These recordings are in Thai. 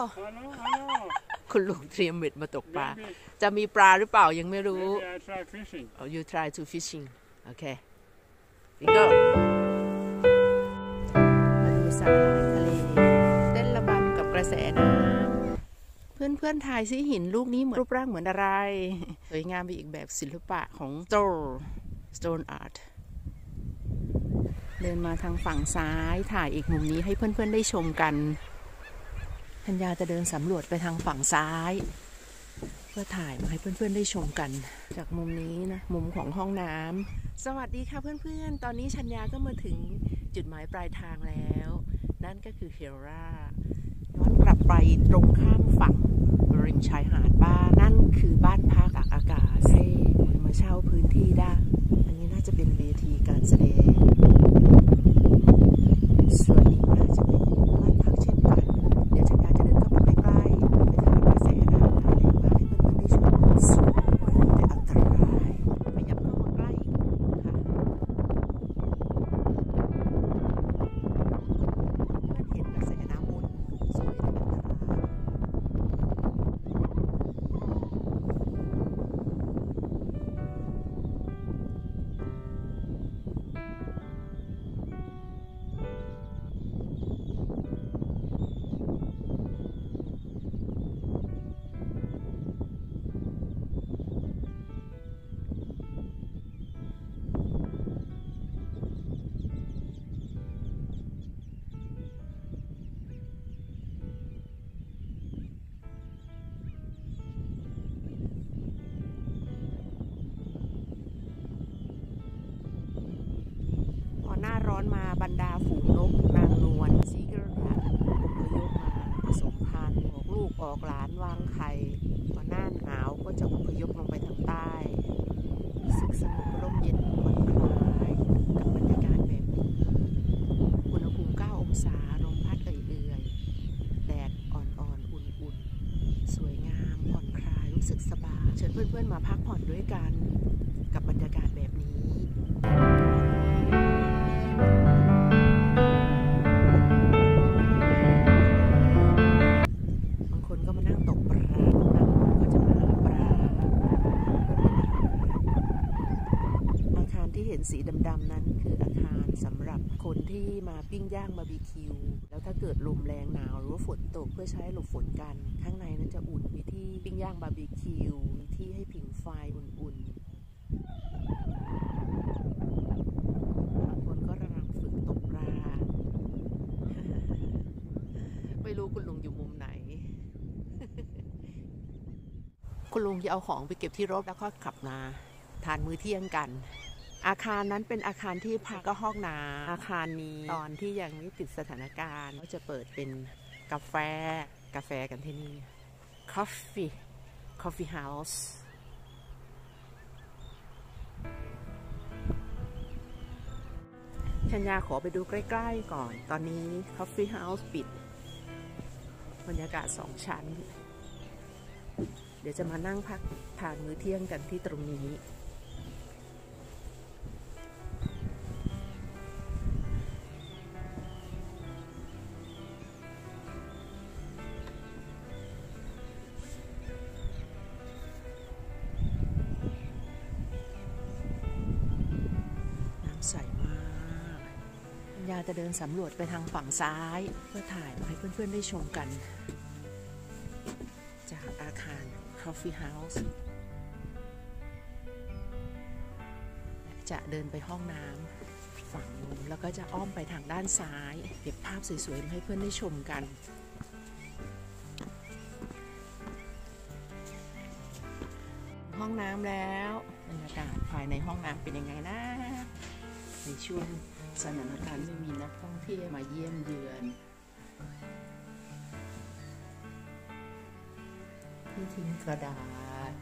คุณลุงเตรียมเบ็ดมาตกปลาจะมีปลาหรือเปล่ายังไม่รู้ oh you try to fishing โอเค we go มาดูสาหร่ายทะเลเต้นระบำกับกระแสน้ำเพื่อนๆถ่ายซิหินลูกนี้รูปร่างเหมือนอะไรสวยงามไปอีกแบบศิลปะของ stone art เดินมาทางฝั่งซ้ายถ่ายอีกมุมนี้ให้เพื่อนๆได้ชมกันธัญญาจะเดินสำรวจไปทางฝั่งซ้ายเพื่อถ่ายมาให้เพื่อนๆได้ชมกันจากมุมนี้นะมุมของห้องน้ำสวัสดีค่ะเพื่อนๆตอนนี้ธัญญาก็มาถึงจุดหมายปลายทางแล้วนั่นก็คือเฮราย้อนกลับไปตรงข้ามฝั่งริมชายหาดบ้านนั่นคือบ้านพักตากอากาศให้มาเช่าพื้นที่ได้อันนี้น่าจะเป็นเวทีการแสดงส่วนนี้น่าจะเป็นบ้านพักเช่นกันเดี๋ยวฉันอยากจะเดินเข้าไปใกล้ๆไปถ่ายกระแสน้ำอะไรมาให้เพื่อนๆได้ชมสวยแต่อันตรายขยับเข้ามาใกล้ค่ะเพื่อนเห็นกระแสน้ำบนสวยแต่อันตรายหน้าร้อนมาบรรดาฝูงนกนางนวลซีเกิลค่ะอพยพมาผสมพันธุ์ออกลูกออกหลานวางไข่พอหน้าหนาวก็จะอพยพลงไปทางใต้สึกสงบร่มเย็นผ่อนคลายกับบรรยากาศแบบนี้อุณหภูมิ9 องศาลมพัดเอื่อยๆแดดอ่อนๆอุ่นๆสวยงามผ่อนคลายรู้สึกสบายเชิญเพื่อนๆมาพักผ่อนด้วยกันกับบรรยากาศแบบนี้สีดำๆนั้นคืออาคารสำหรับคนที่มาปิ้งย่างบาร์บีคิวแล้วถ้าเกิดลมแรงหนาวหรือว่าฝนตกเพื่อใช้หลบฝนกันข้างในนั้นจะอุ่นมีที่ปิ้งย่างบาร์บีคิวมีที่ให้ผิงไฟอุ่นๆบางคนก็กำลังฝึกตกปลา ไม่รู้คุณลุงอยู่มุมไหน คุณลุงจะเอาของไปเก็บที่รถแล้วก็ขับมาทานมื้อเที่ยงกันอาคารนั้นเป็นอาคารที่พักก็ห้องน้ำอาคารนี้ตอนที่ยังไม่ติดสถานการณ์ก็จะเปิดเป็นกาแฟกันที่นี่ coffee house ชัญญาขอไปดูใกล้ๆก่อนตอนนี้ coffee house ปิดบรรยากาศ2 ชั้นเดี๋ยวจะมานั่งพักทานมื้อเที่ยงกันที่ตรงนี้ใสมากยาจะเดินสำรวจไปทางฝั่งซ้ายเพื่อถ่ายมาให้เพื่อนๆได้ชมกันจากอาคาร Coffee House จะเดินไปห้องน้ำฝั่งนู้นแล้วก็จะอ้อมไปทางด้านซ้ายเก็บภาพสวยๆมาให้เพื่อนได้ชมกันห้องน้ำแล้วบรรยากาศภายในห้องน้ำเป็นยังไงนะในช่วงสถานการณ์ไม่มีนักท่องเที่ยวมาเยี่ยมเยือนที่ทิ้งกระดาษ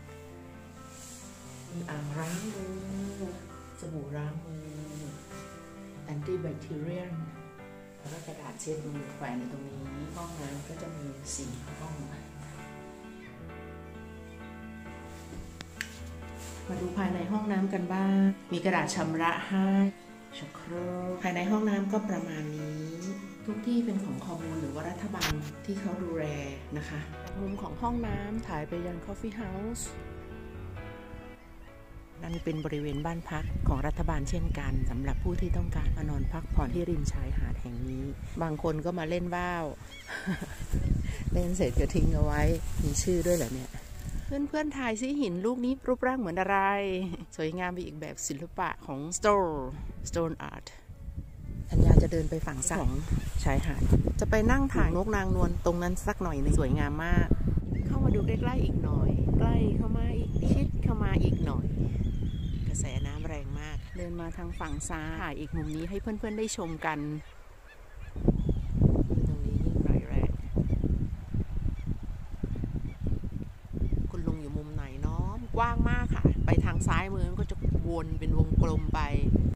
มีอ่างล้างมือสบู่ล้างมือแอนตี้แบคทีเรียลแล้วก็กระดาษเช็ดมือแขวนในตรงนี้ห้องน้ำก็จะมี4 ห้องมาดูภายในห้องน้ำกันบ้างมีกระดาษชำระให้ชักโครกภายในห้องน้ำก็ประมาณนี้ทุกที่เป็นของคอมมูนหรือว่ารัฐบาลที่เขาดูแลนะคะมุมของห้องน้ำถ่ายไปยัง Coffee House นั่นเป็นบริเวณบ้านพักของรัฐบาลเช่นกันสำหรับผู้ที่ต้องการมานอนพักผ่อนที่ริมชายหาดแห่งนี้บางคนก็มาเล่นว่าว เล่นเสร็จก็ทิ้งเอาไว้มีชื่อด้วยเหรอเนี่ยเพื่อนๆถ่ายซิหินลูกนี้รูปร่างเหมือนอะไรสวยงามไปอีกแบบศิลปะของ Stone Art ธัญญาจะเดินไปฝั่งซ้ายของชายหาดจะไปนั่งถ่ายนกนางนวลตรงนั้นสักหน่อยนึงสวยงามมากเข้ามาดูใกล้ๆอีกหน่อยใกล้เข้ามาอีกชิดเข้ามาอีกหน่อยกระแสน้ำแรงมากเดินมาทางฝั่งซ้ายถ่ายอีกมุมนี้ให้เพื่อนๆได้ชมกันตรงนี้ยิ่งไรแรงคุณลุงอยู่มุมไหนเนาะกว้างมากค่ะไปทางซ้ายมือก็จะวนเป็นวงกลมไป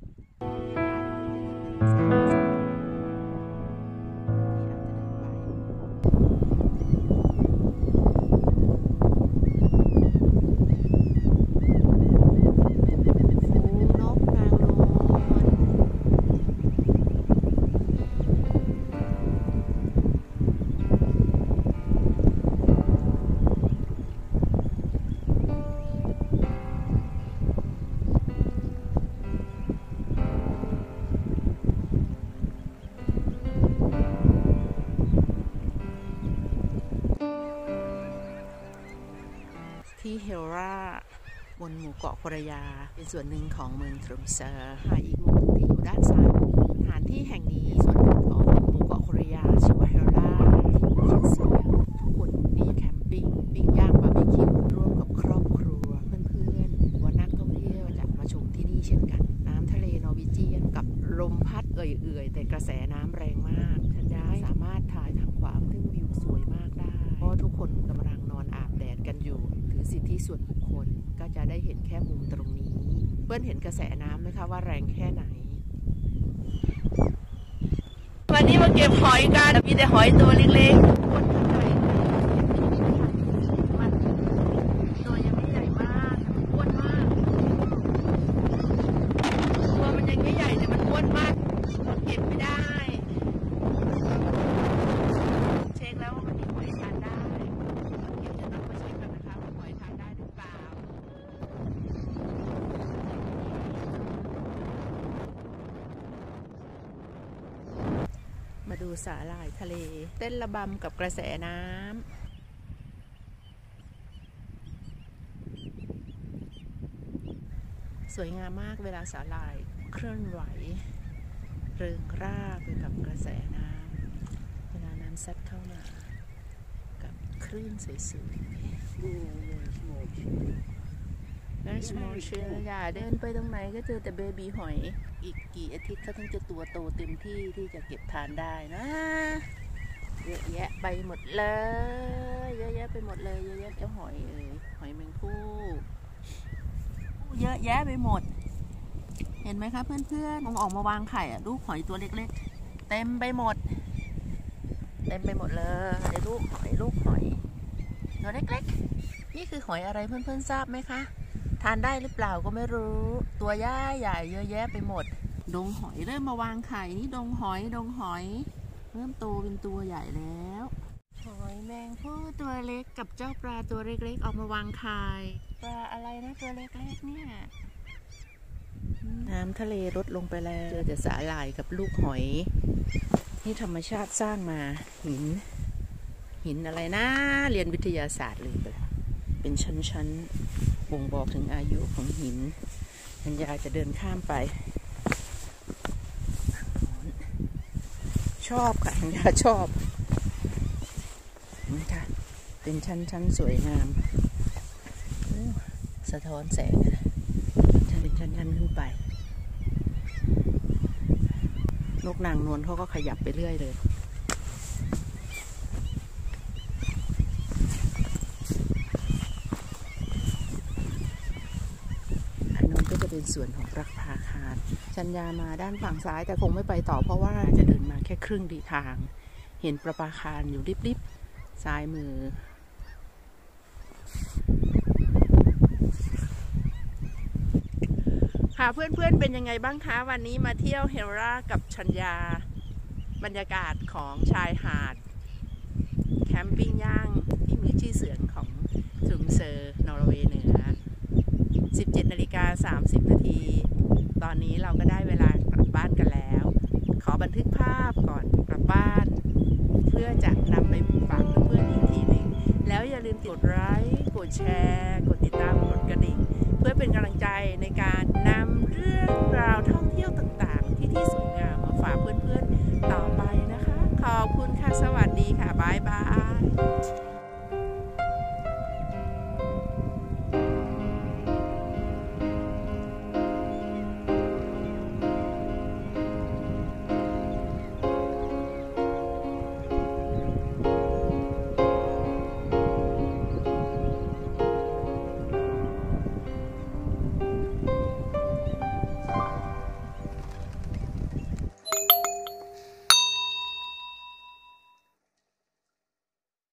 ที่เฮลราบนหมู่เกาะโครยาเป็นส่วนหนึ่งของเมืองทรูเซอร์อีกมุมที่อยู่ด้านซ้ายสถานที่แห่งนี้ส่วนหนึ่งของหมู่เกาะโครยาชื่อว่าเฮลราชื่อเสียงทุกคนนี่แคมปิ้งปิ้งย่างบาร์บีคิวร่วมกับครอบครัวเพื่อนๆว่านักท่องเที่ยวจะมาชมที่นี่เช่นกันน้ำทะเลนอร์วีเจียนกับลมพัดเอื่อยๆแต่กระแสน้ำแรงมากฉันได้สามารถถ่ายทางขวาซึ่งวิวสวยมากได้เพราะทุกคนกำลังนอนอาบแดดกันอยู่สิทธิส่วนบุคคลก็จะได้เห็นแค่มุมตรงนี้เปิ้ลเห็นกระแสน้ำไหมคะว่าแรงแค่ไหนวันนี้มาเก็บหอยกันมีแต่หอยตัวเล็กๆมันตัวยังไม่ใหญ่มากอ้วนมากตัวมันยังไม่ใหญ่แต่มันอ้วนมากเก็บไม่ได้เช็คแล้วว่ามันมีหอยทานได้มาดูสาหร่ายทะเลเต้นระบำกับกระแสน้ำสวยงามมากเวลาสาหร่ายเคลื่อนไหวเริงร่าไปกับกระแสน้ำเวลาน้ำซัดเข้ามากับคลื่นสวยๆนั่นสมอลเชียอย่าเดินไปตรงไหนก็เจอแต่เบบีหอยอีกกี่อาทิตย์เขาถึงจะตัวโตเต็มที่ที่จะเก็บทานได้นะเยอะแยะไปหมดเลยเยอะแยะไปหมดเลยเยอะแยะเจ้าหอยหอยแมงภู่เยอะแยะไปหมดเห็นไหมคะเพื่อนๆออกมาวางไข่ลูกหอยตัวเล็กๆเต็มไปหมดเลยลูกหอยตัวเล็กๆนี่คือหอยอะไรเพื่อนๆทราบไหมคะทานได้หรือเปล่าก็ไม่รู้ตัวใหญ่เยอะแยะไปหมดดงหอยเริ่มมาวางไข่นี่ดงหอยเริ่มโตเป็นตัวใหญ่แล้วหอยแมงภู่ตัวเล็กกับเจ้าปลาตัวเล็กๆออกมาวางไข่ปลาอะไรนะตัวเล็กๆเนี่ยน้ำทะเลลดลงไปแล้วเจอแต่สาหร่ายกับลูกหอยนี่ธรรมชาติสร้างมาหินอะไรนะเรียนวิทยาศาสตร์เลยไปแล้วเป็นชั้นบ่งบอกถึงอายุของหินธัญญาจะเดินข้ามไปชอบค่ะธัญญาชอบนี่ค่ะเป็นชั้นสวยงามสะท้อนแสงเป็นชั้นขึ้นไปนกนางนวลเขาก็ขยับไปเรื่อยเลยเป็นส่วนของรักพาคารชัญญามาด้านฝั่งซ้ายแต่คงไม่ไปต่อเพราะว่าจะเดินมาแค่ครึ่งทางเห็นประภาคารอยู่ริบๆซ้ายมือค่ะเพื่อนๆเป็นยังไงบ้างคะวันนี้มาเที่ยวเฮลรากับชัญญาบรรยากาศของชายหาดแคมปิ้งย่างที่มีชื่อเสียงของทรุมเซอร์นอร์เวย์เหนือ 17:30 นาทีตอนนี้เราก็ได้เวลากลับบ้านกันแล้วขอบันทึกภาพก่อนกลับบ้านเพื่อจะนำไปฝากเพื่อนๆอีกทีหนึ่งแล้วอย่าลืมกดไลค์กดแชร์กดติดตามกดกระดิ่งเพื่อเป็นกำลังใจในการนำเรื่องราวท่องเที่ยวต่างๆที่สวยงามมาฝากเพื่อนๆต่อไปนะคะขอบคุณค่ะสวัสดีค่ะบ๊ายบาย